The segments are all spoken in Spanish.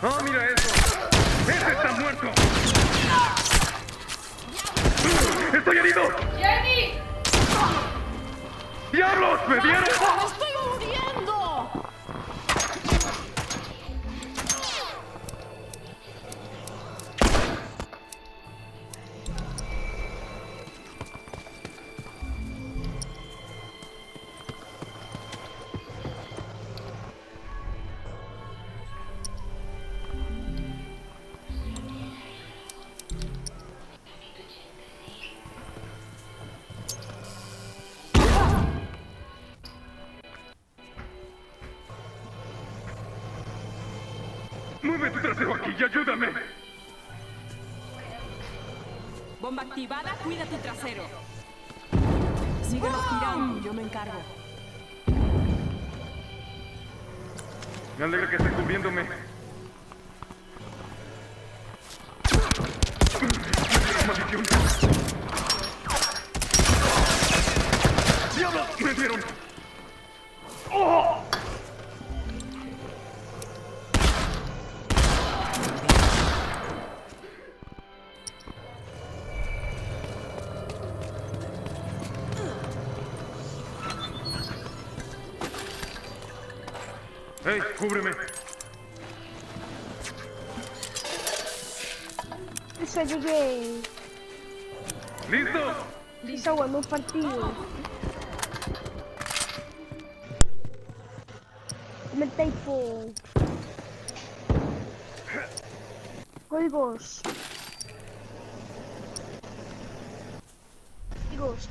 ¡Oh, mira eso! ¡Ese está muerto! ¡Estoy herido! ¡Jenny! ¡Diablos! ¡Me dieron! ¡Me estoy muriendo! ¡Mueve tu trasero aquí y ayúdame! Bomba activada, cuida tu trasero. Sigue respirando, yo me encargo. Me alegra que estés cubriéndome. ¡Maldición! ¡Diablos! ¡Me dieron! ¡Oh! ¡Hey! ¡Cúbreme! Eso llegué. ¡Listo! Está jugando un partido. Me taipo. Códigos. Códigos.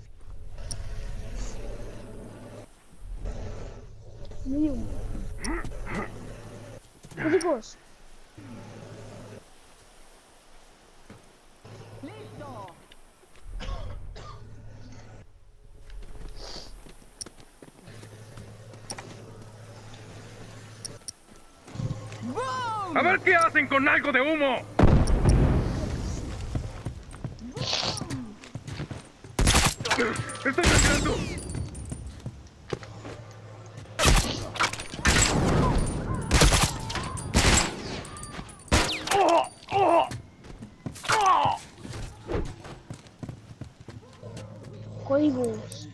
Mío. Códigos. ¡Listo! ¡Boom! ¡A ver qué hacen con algo de humo! ¡Estoy sangrando! ¡Oh! ¡Oh! ¡Oh! Códigos.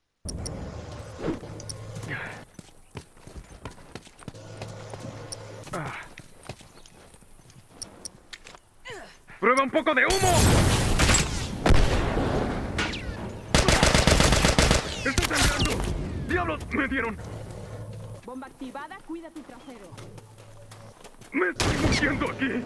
¡Prueba un poco de humo! ¡Estoy sangrando! ¡Diablos! ¡Me dieron! Bomba activada, cuida tu trasero. ¡Me estoy muriendo aquí!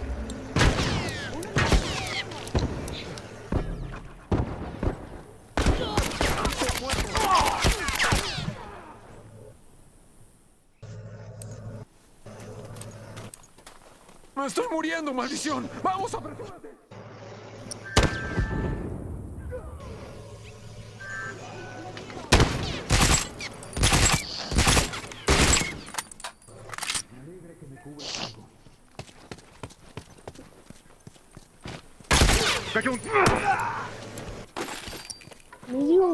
¡Me estoy muriendo, maldición! ¡Vamos, apresúrate! ¡Cayó un... Mío.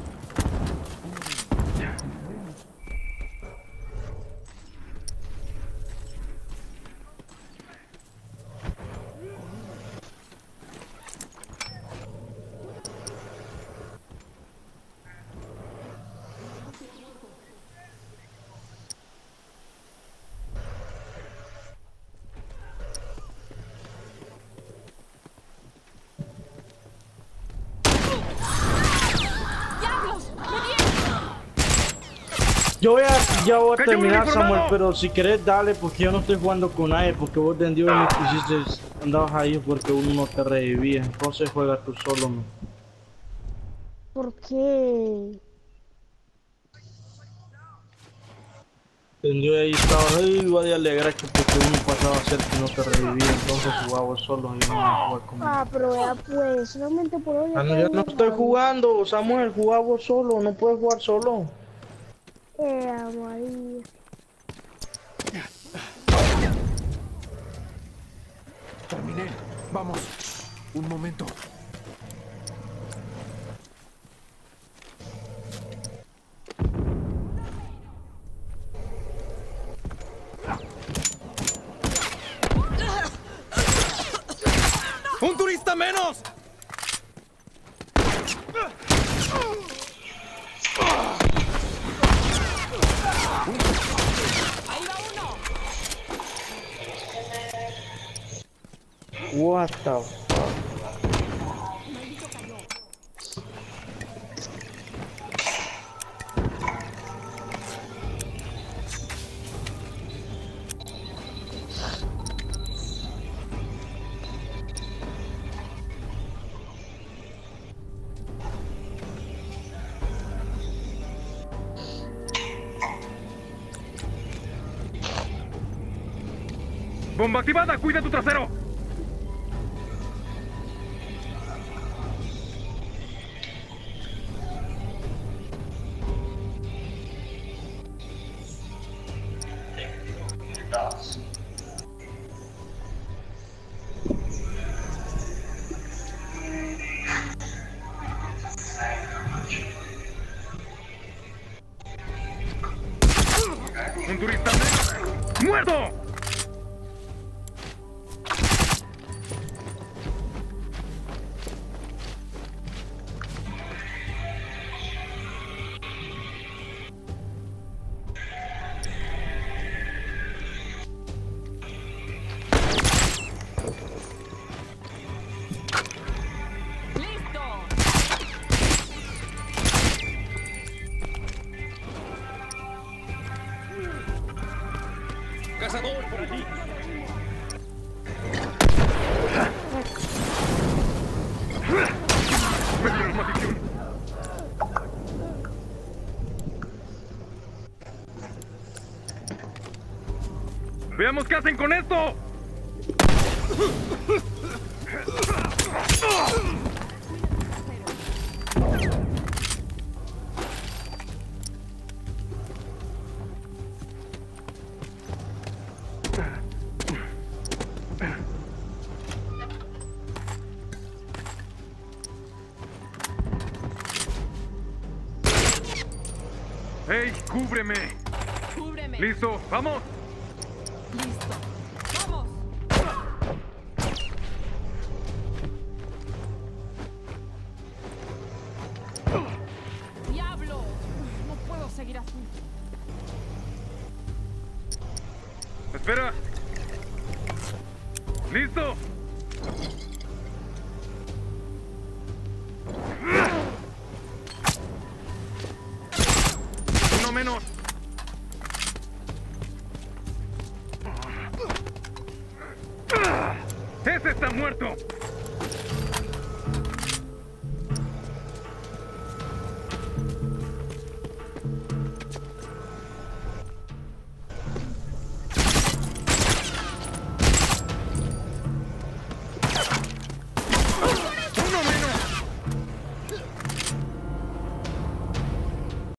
Ya voy a ¡Cayó un terminar, uniformado! Samuel, pero si querés dale, porque yo no estoy jugando con nadie, porque vos de Dios andabas ahí porque uno no te revivía, entonces juega tú solo, man. ¿Por qué? Yo ahí estaba, ay, iba de alegrar que porque uno pasaba a ser que no te revivía, entonces jugaba vos solo y no iba a jugar conmigo. Ah, pero ya pues, solamente por hoy. Ah, no, yo no estoy jugando, Samuel, jugaba vos solo, no puedes jugar solo. María. Terminé. Vamos. Un momento. menos! ¡Ahí va uno! What the fuck? ¡Bomba activada! ¡Cuida tu trasero! ¡Un turista muerto! ¡Listo! ¡Cazador por allí! ¡Me dieron maldición! ¡Veamos qué hacen con esto! ¡Hey! ¡Cúbreme! ¡Cúbreme! ¡Listo! ¡Vamos! ¡Listo! ¡Vamos! ¡Diablo! No puedo seguir así. ¡Espera! ¡Listo! ¡Uno menos! ¡Ese está muerto!